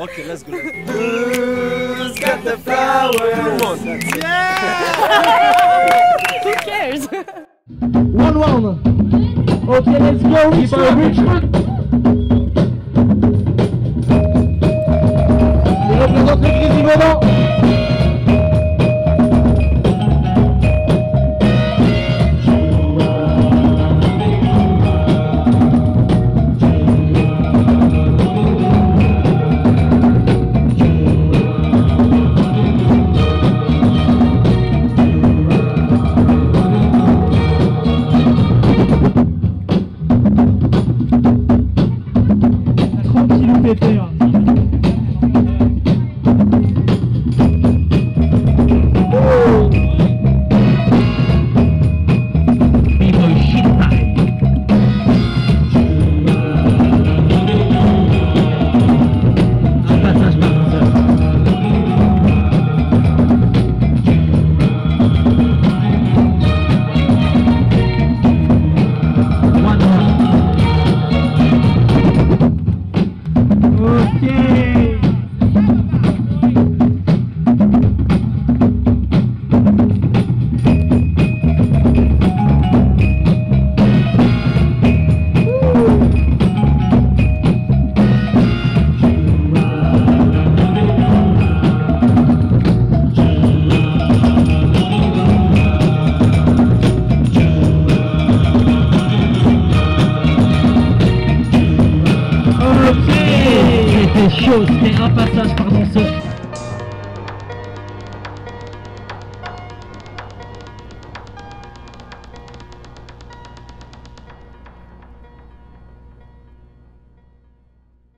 Okay, let's go. Who's got the flowers? Who cares? 1-1. Okay, let's go. Richmond. Il représente le Grisimodo. Tranquille, Pépère. C'était chaud, c'était un passage par mon saut.